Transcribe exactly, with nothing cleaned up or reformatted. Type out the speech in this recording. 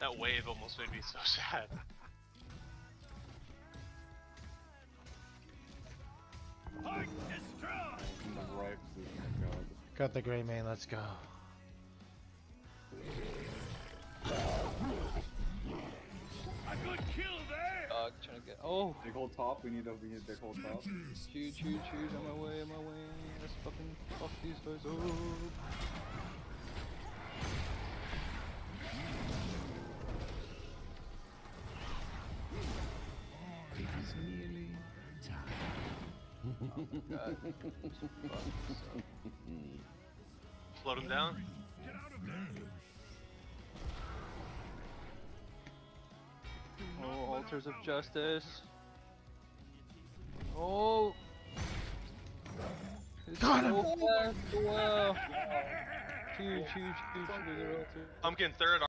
That wave almost made me so sad. Point destroyed. In the right position, oh god. Got the gray main, let's go. A good kill there. Dog trying to get. Oh! Big hole top, we need a we need a big hole top. Shoot, shoot, shoot, on my way, on my way. Let's fucking fuck these guys up. It is nearly time. Oh god. Float him down. Get out of there. Oh, altars of justice. Oh! Got him! Oh, wow. Huge, huge, huge. Pumpkin third.